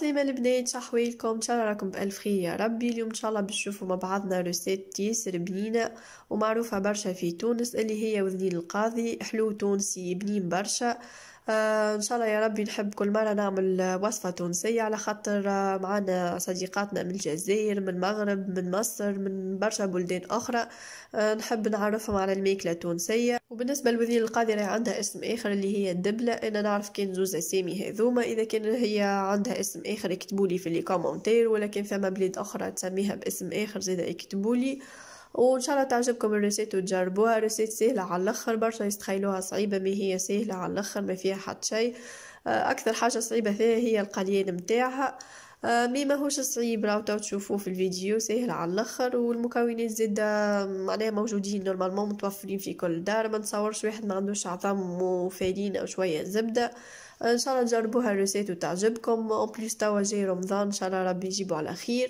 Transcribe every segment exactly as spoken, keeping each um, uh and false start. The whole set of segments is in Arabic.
عسلامة البنات، شحوالكم؟ ان شاء الله راكم بألف خير يا ربي. اليوم ان شاء الله باش نشوفوا مع بعضنا روسيت ياسر بنينة ومعروفة برشا في تونس اللي هي وذنين القاضي. حلو تونسي بنين برشا. آه ان شاء الله يا ربي. نحب كل مرة نعمل وصفة تونسية على خاطر آه معنا صديقاتنا من الجزائر، من المغرب، من مصر، من برشا بلدان اخرى. آه نحب نعرفهم على الماكلة التونسية. وبالنسبة لوذين القاضي راهي عندها اسم اخر اللي هي الدبلة. انا نعرف كان زوز اسامي هذوما، اذا كان هي عندها اسم اخر اكتبولي في لي كومنتير، ولكن فما بلاد اخرى تسميها باسم اخر زيدا اكتبولي. وان شاء الله تعجبكم الريسيت وتجربوها. ريسيت سهله على الاخر، برشا يستخيلوها صعيبه، ما هي سهله على الاخر، ما فيها حتى شيء. اكثر حاجه صعيبه فيها هي القليان متاعها. مي ماهوش صعيب، راهو تو تشوفوه في الفيديو سهل على الاخر. والمكونات زاده معناها موجودين نورمالمون متوفرين في كل دار. ما نتصورش واحد ما عندوش عظم وفارين او شويه زبده. ان شاء الله تجربوها الريسيت وتعجبكم. اون بليس توا جاي رمضان، ان شاء الله ربي يجيبو على خير.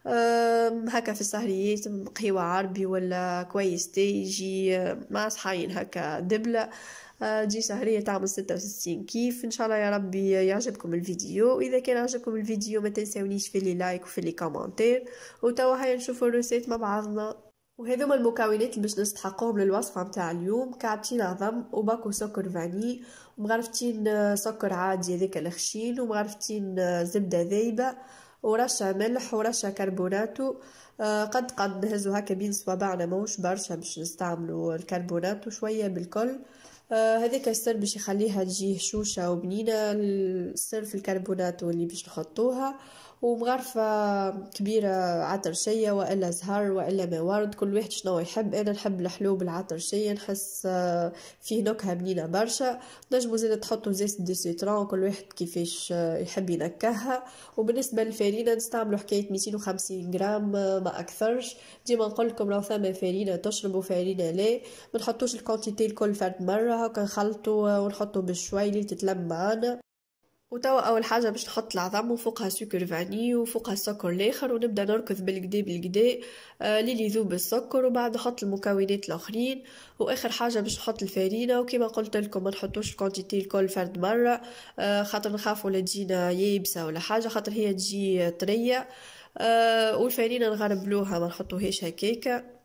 هكا في السهريات قهوة عربي ولا كويس تي يجي مع صحاين هكا دبلة. تجي سهرية تعمل ستة وستين كيف. ان شاء الله يا ربي يعجبكم الفيديو. واذا كان عجبكم الفيديو ما تنسونيش في لي لايك وفي لي كومنتير. وتوا هيا نشوفوا الريسيت مع بعضنا. وهذوما المكونات اللي باش نستحقوهم للوصفه متاع اليوم: كعبتين عظم وباكو سكر فاني، ومغرفتين سكر عادي هذاك الخشين، ومغرفتين زبده ذايبه، ورشه ملح ورشه كربوناتو. آه قد قد نهزو هكا بين صوابعنا، موش برشا باش نستعملوا الكربوناتو شويه بالكل. آه هذاك السر باش يخليها تجي هشوشه وبنينه. السر في الكربوناتو اللي باش نحطوها. ومغرفة كبيرة عطرشية وإلا زهر وإلا مورد، كل واحد شنو يحب. أنا نحب الحلو بالعطرشية، نحس فيه نكهة بنينة برشا. نجمو زيادة تحطو زيت دي سيترون، كل واحد كيفاش يحب ينكهها. وبالنسبة للفارينة نستعملو حكاية ميتين وخمسين غرام ما أكثرش. ديما نقولكم لو ثما فارينة تشربو فارينة لا، منحطوش الكونتيتي الكل فرد مرة، هكا نخلطو ونحطو بالشوي اللي تتلم معانا. وتوا اول حاجه باش نحط العظم وفوقها سكر فاني وفوقها السكر الاخر، ونبدا نركض بالكدا بالكدا آه للي يذوب السكر. وبعد نحط المكونات الاخرين. واخر حاجه باش نحط الفارينه. وكما قلت لكم ما نحطوش الكونتيتي الكل فرد مره، آه خاطر نخافوا لا تجينا يابسه ولا حاجه، خاطر هي تجي طريه. آه والفارينه نغربلوها، ما نحطوهاش هكاكا.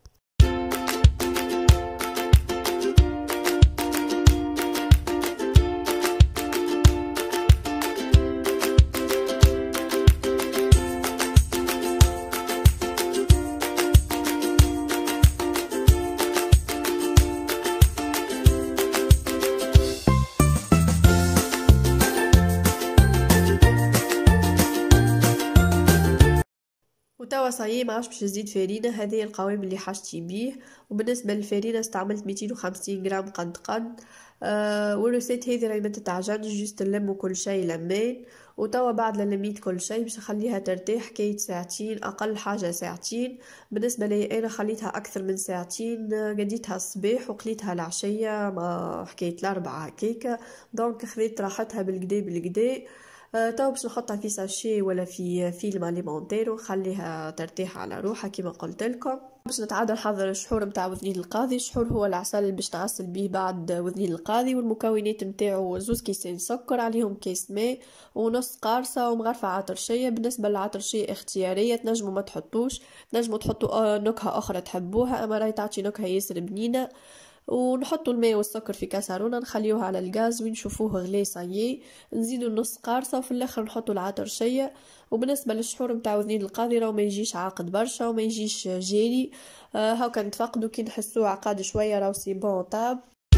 وتوا صايي ما عادش باش نزيد فارينه، هذه القوام اللي حاجتي بيه. وبالنسبه للفارينه استعملت ميتين وخمسين غرام قد قد. آه والريسيت هذه راهي ما تتعجنش، جست نلمو كل شيء لمين. وتوا بعد لميت كل شيء باش نخليها ترتاح حكايه ساعتين، اقل حاجه ساعتين. بالنسبه لي انا خليتها اكثر من ساعتين، قديتها الصباح وقليتها العشيه ما حكايه الاربعه هكاكا. دونك خذيت راحتها بالكدا بالكدا. أه تو باش نحطها في ساشي ولا في فيلم اليمونتير ونخليها ترتاح على روحها كما قلت لكم. باش نتعادل نحضر الشحور نتاع وذنين القاضي. الشحور هو العسل اللي باش نعسل بيه بعد وذنين القاضي. والمكونات نتاعو زوز كيسين سكر، عليهم كيس ماء ونص قارصه ومغرفه عطرشيه. بالنسبه للعطرشيه اختياريه، تنجموا ما تحطوش، تنجموا تحطوا نكهه اخرى تحبوها، اما راهي تعطي نكهه ياسر بنينه. ونحطوا الماء والسكر في كاسرونه، نخليوها على الغاز ونشوفوه غلي صايي. نزيدوا نص قارصه وفي الاخر نحطوا العطرشيه. وبالنسبه للشحور نتاع وذنين القاضي راهو ما يجيش عاقد برشا وما يجيش جيري. آه هاكا نتفقدوا كي نحسوه عقاد شويه راهو سي بون طاب.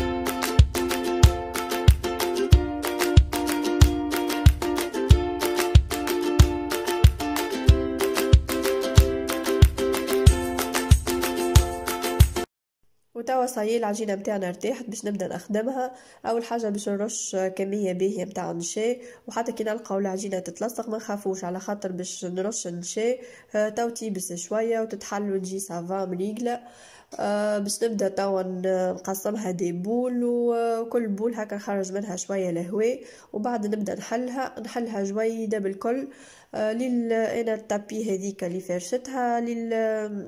وتوا صايي العجينه نتاعنا ارتاحت باش نبدا نخدمها. اول حاجه باش نرش كميه باهيه نتاع نشا، وحتى كي نلقاو العجينه تتلصق ما نخافوش على خاطر باش نرش نشا. تو تيبس شويه وتتحل وتجي سافا مريقله. أه باش نبدا توا نقسمها دي بول، وكل بول هكا نخرج منها شويه الهواء. وبعد نبدا نحلها نحلها جويده بالكل. أه لل انا التابي هذيك اللي فرشتها لل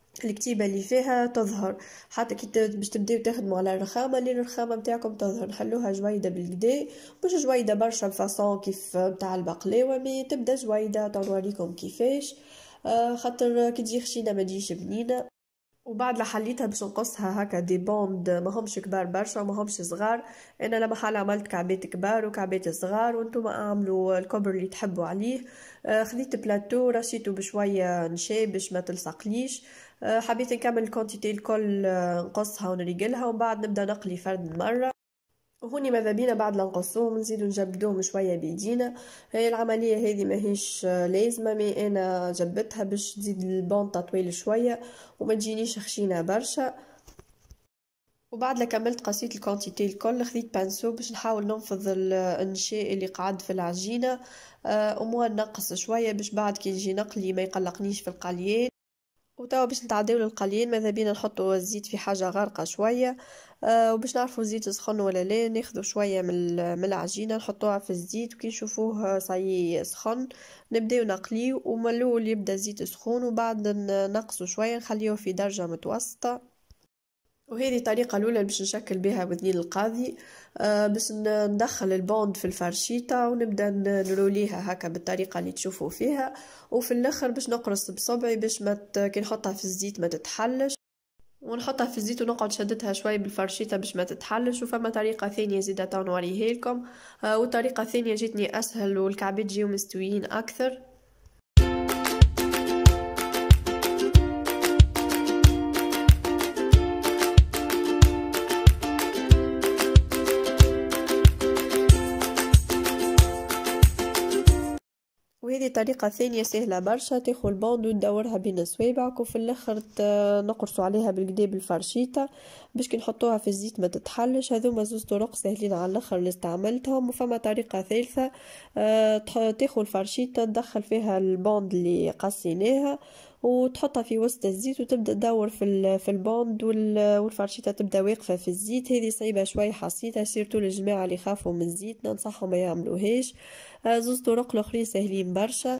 الكتيبه اللي فيها تظهر، حتى كي باش تبداو تخدموا على الرخامه اللي الرخامه نتاعكم تظهر. نحلوها جويده بالكدا، مش جويده برشا بفاصون كيف نتاع البقلاوه، مي تبدا جويده. تنوريكم كيفاش، آه خاطر كي تجي خشينه ما تجيش بنينه. وبعد لا حليتها باش نقصها هكا دي بوند، ما همش كبار برشا وما همش صغار. انا لما حال عملت كعبات كبار وكعبات صغار، وانتم اعملوا الكبر اللي تحبوا عليه. آه خذيت بلاتو رشيته بشويه نشا باش ما تلصقليش. آه حبيت نكمل الكونتيتي الكل، آه نقصها ونريقلها ومن بعد نبدا نقلي فرد مره. وهوني ماذا بينا بعد لا نقصوهم نزيدو نجبدوهم شويه بيدينا. هي العمليه هذه ماهيش لازمه، مي انا جبتها باش تزيد البون طويل شويه وما تجينيش خشينه برشا. وبعد لا كملت قصيت الكونتيتي الكل، خذيت بانسو باش نحاول ننفض النشاء اللي قعد في العجينه. أه نقص شويه باش بعد كي نجي نقلي ما يقلقنيش في القليان. وتوا باش نتعداو للقليان، ماذا بينا نحطوا الزيت في حاجه غارقه شويه. أه وباش نعرفوا الزيت سخن ولا لا، ناخذوا شويه من من العجينه نحطوها في الزيت، وكي نشوفوه صاي سخن نبداو نقليو. ومن الاول يبدا الزيت سخون وبعد نقصوا شويه نخليوه في درجه متوسطه. وهذه الطريقة الأولى باش نشكل بها وذنين القاضي. آه باش ندخل البوند في الفرشيطة ونبدأ نروليها هكا بالطريقة اللي تشوفوا فيها. وفي الآخر باش نقرص بصبعي باش ما كي نحطها في الزيت ما تتحلش، ونحطها في الزيت ونقعد شدتها شوي بالفرشيطة باش ما تتحلش. وفما طريقة ثانية زيدا تو نوريها لكم. آه والطريقة الثانية جاتني أسهل والكعبات جيو مستويين أكثر. وهذه طريقة ثانية سهلة برشا، تاخو البوند وتدورها بين صوابعك وفي الاخر نقرصوا عليها بالكدا بالفرشيطة باش كي نحطوها في الزيت ما تتحلش. هذوما زوز طرق سهلين على الاخر اللي استعملتهم. وفما طريقة ثالثة، أه تاخو الفرشيطة تدخل فيها البوند اللي قصيناها وتحطها في وسط الزيت وتبدا تدور في في البوند والفرشيطه تبدا واقفه في الزيت. هذه صعيبه شوي حسيتها، سيرتو للجماعه اللي يخافوا من الزيت ننصحهم ما يعملوهاش. زوز طرق الاخرين سهلين برشا.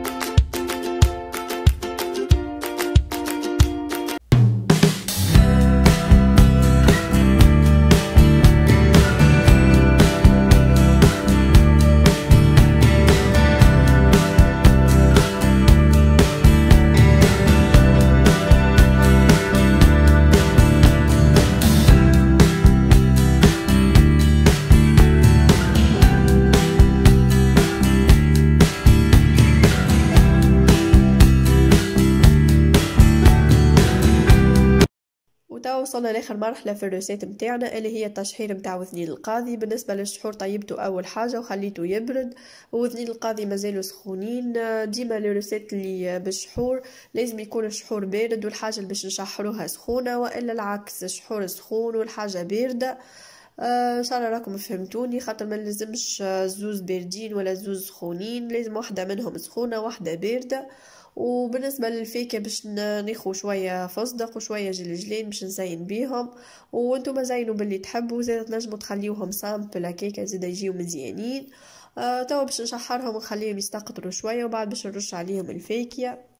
وتوا وصلنا لاخر مرحله في الروسيت نتاعنا اللي هي التشحير نتاع وذنين القاضي. بالنسبه للشحور طيبته اول حاجه وخليته يبرد، ووذنين القاضي مازالوا سخونين. ديما الروسيت اللي بالشحور لازم يكون الشحور بارد والحاجه اللي باش نشحروها سخونه، والا العكس الشحور سخون والحاجه بارده. ان شاء الله راكم فهمتوني، خاطر ما لازمش زوز باردين ولا زوز سخونين، لازم واحده منهم سخونه واحده بارده. وبالنسبه للفيكه باش ناخذ شويه فستق وشويه جلجلين باش نزين بيهم، وانتم زينوا باللي تحبوا. زاد تنجموا تخليوهم سامبل هكاكا زاد يجيو مزيانين. آه توا باش نشحرهم ونخليهم يستقطروا شويه وبعد باش نرش عليهم الفاكهه.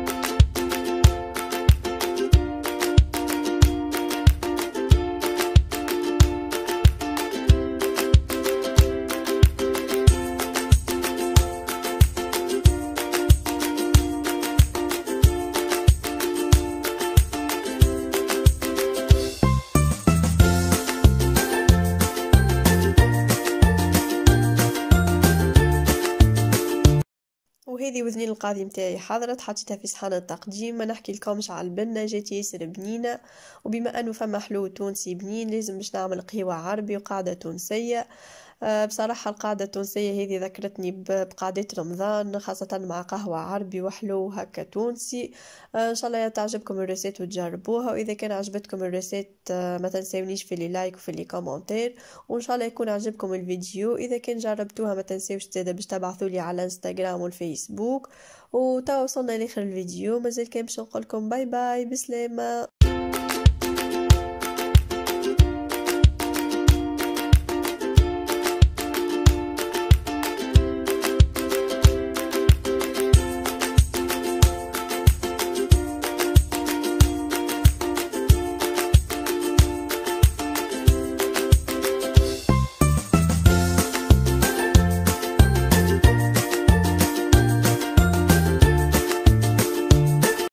وهذه وذنين القاضي متاعي حضرت، حطيتها في صحن التقديم. ما نحكي لكمش على البنه، جات ياسر بنينه. وبما انه فما حلو تونسي بنين لازم باش نعمل قهوه عربي وقاعده تونسيه. أه بصراحه القاعده التونسيه هذه ذكرتني بقعدات رمضان، خاصه مع قهوه عربي وحلو هكا تونسي. أه ان شاء الله تعجبكم الريسيت وتجربوها، واذا كان عجبتكم الريسيت أه ما تنسونيش في لي لايك وفي لي كومنتير، وان شاء الله يكون عجبكم الفيديو. اذا كان جربتوها ما تنسوش زاده باش تبعثوا لي على الانستغرام والفيسبوك. وتوا وصلنا لاخر الفيديو، مازال كان باش نقولكم باي باي بسلامه.